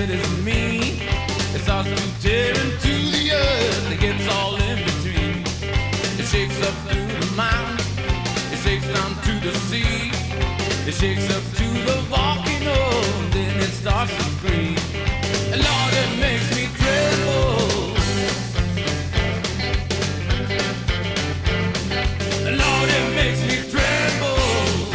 it is mean. It starts to tear into the earth. It gets all in between. It shakes up through the mountains. It shakes down to the sea. It shakes up to the volcano. Then it starts to scream. And Lord, it makes me tremble. Lord, it makes me tremble.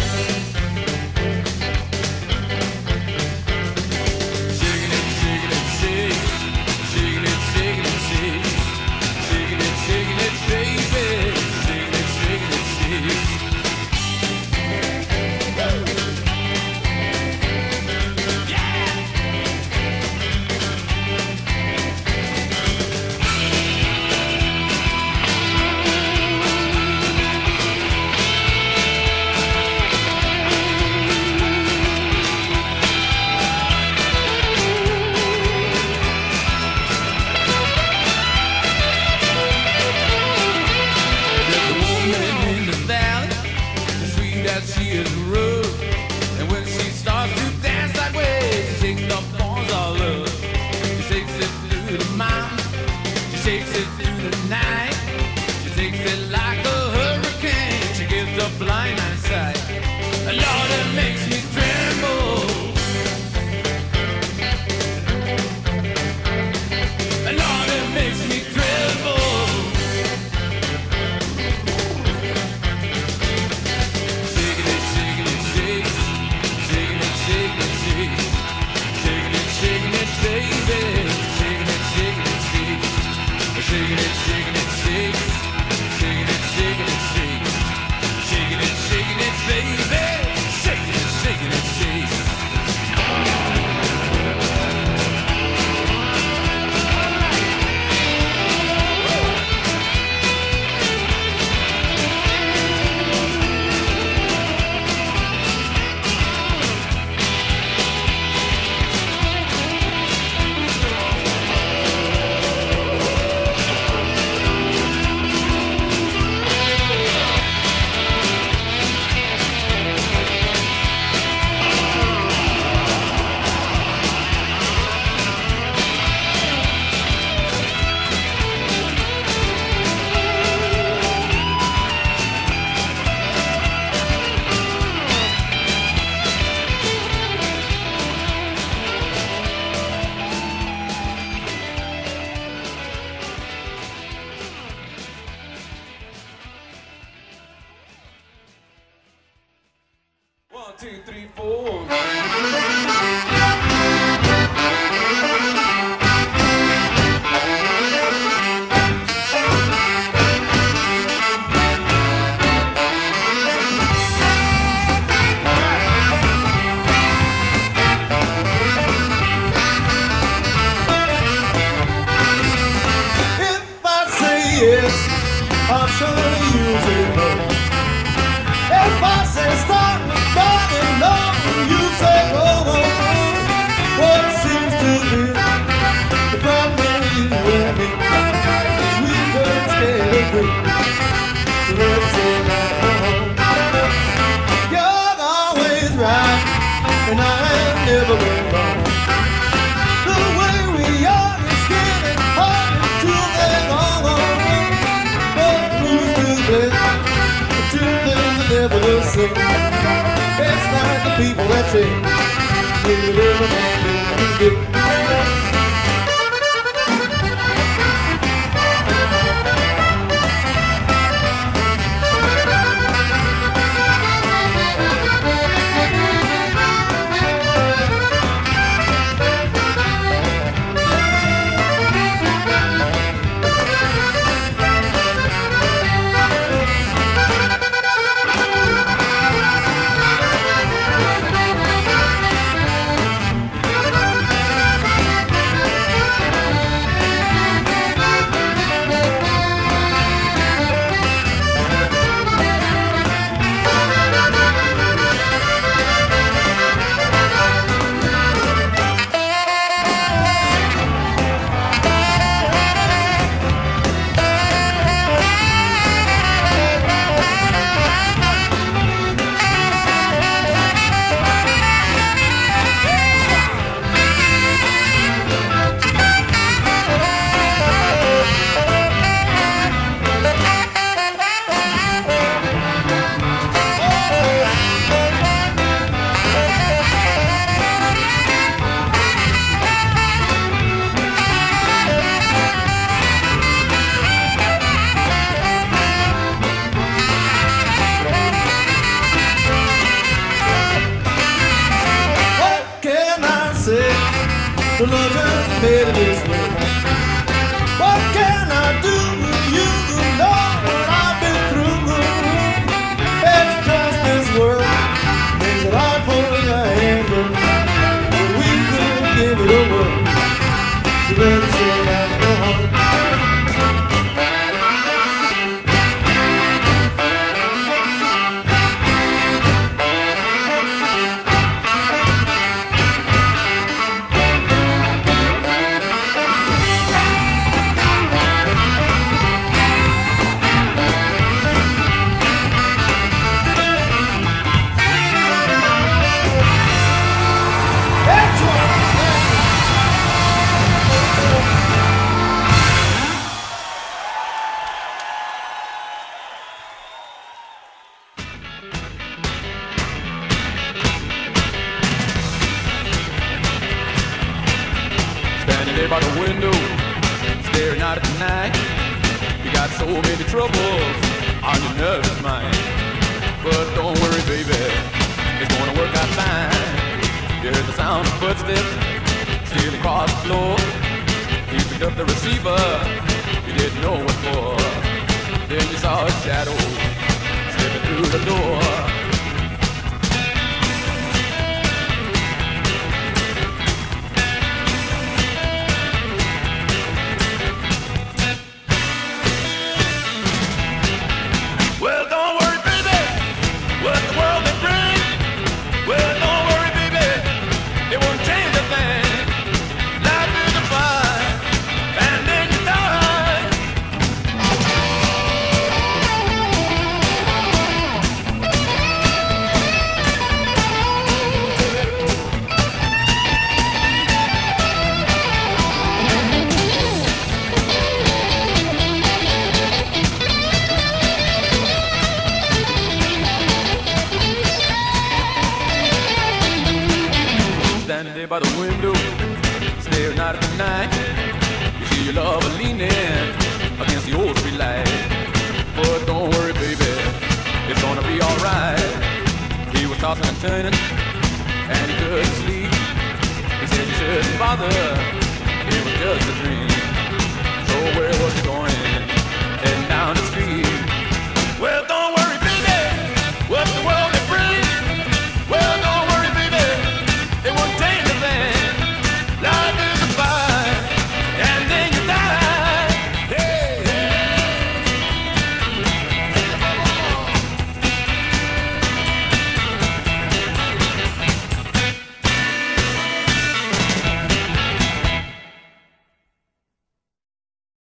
Shaking it, shaking it, shake. Shaking it, shaking it, shake. Shaking it, shaking it, baby. Shaking it, shaking it, shake. She is rude, and when she starts to dance that way, she shakes the bones all up. She shakes it through the mountains, she shakes it through the night. She takes it like a hurricane, she gives the blind eyesight. Lord, it makes me tremble. Lord, it makes me tremble. Shaking it, shaking it, shake. Shaking it, shaking it, shake. Shaking it, shaking it, baby. Shaking it, shaking it, shake. It's not the people that change. The Lord just made it this way. What can I do? You know what I've been through. It's just this world makes it hard for you to handle. But we could give it a whirl. So let's say that no harm. By the window, staring out at the night. You got so many troubles on your nervous mind. But don't worry, baby, it's gonna work out fine. You heard the sound of footsteps stealing across the floor. You picked up the receiver, you didn't know what for. Then you saw a shadow slipping through the door. By the window, staring out at the night. You see your lover leaning against the old street light. But don't worry, baby, it's gonna be alright. He was tossing and turning, and he couldn't sleep. He said you shouldn't bother, it was just a dream. So where was he going? Heading down the street.